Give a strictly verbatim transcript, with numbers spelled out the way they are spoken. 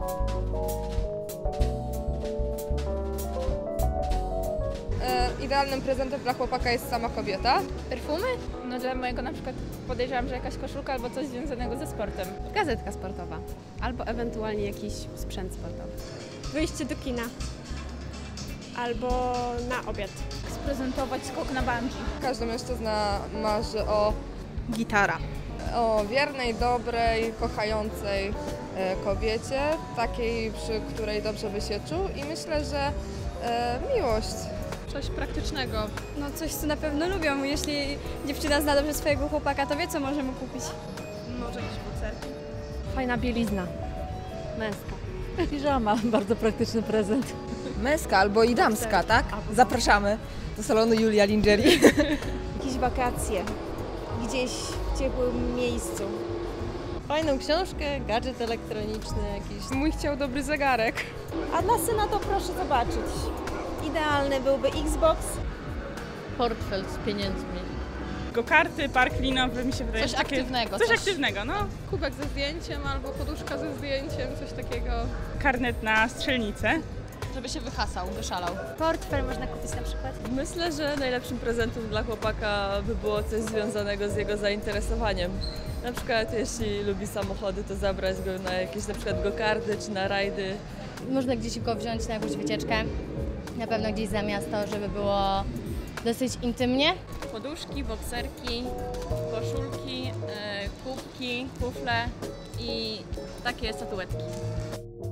Idealnym prezentem dla chłopaka jest sama kobieta. Perfumy? No dla mojego na przykład podejrzewam, że jakaś koszulka albo coś związanego ze sportem. Gazetka sportowa albo ewentualnie jakiś sprzęt sportowy. Wyjście do kina albo na obiad. Sprezentować skok na bungee. Każdy mężczyzna marzy o, Gitara. o wiernej, dobrej, kochającej e, kobiecie, takiej, przy której dobrze by się czuł i myślę, że e, miłość. Coś praktycznego. No coś, co na pewno lubią. Jeśli dziewczyna zna dobrze swojego chłopaka, to wie, co możemy kupić. Może jakieś bokserki. Fajna bielizna. Męska. Piżama, bardzo praktyczny prezent. Męska albo i damska, tak? Zapraszamy do salonu Julia Lingerie. Jakieś wakacje. Gdzieś w ciepłym miejscu. Fajną książkę, gadżet elektroniczny jakiś. Mój chciał dobry zegarek. A dla syna to proszę zobaczyć. Idealny byłby Xbox. Portfel z pieniędzmi. Go-karty, park linowy, mi się wydaje, Coś że takie, aktywnego. Coś, coś aktywnego, no. Kubek ze zdjęciem albo poduszka ze zdjęciem, coś takiego. Karnet na strzelnicę. Żeby się wyhasał, wyszalał. Portfel można kupić na przykład. Myślę, że najlepszym prezentem dla chłopaka by było coś związanego z jego zainteresowaniem. Na przykład jeśli lubi samochody, to zabrać go na jakieś na przykład go-karty czy na rajdy. Można gdzieś go wziąć na jakąś wycieczkę. Na pewno gdzieś za miasto, żeby było dosyć intymnie. Poduszki, bokserki, koszulki, e, kubki, kufle i takie statuetki.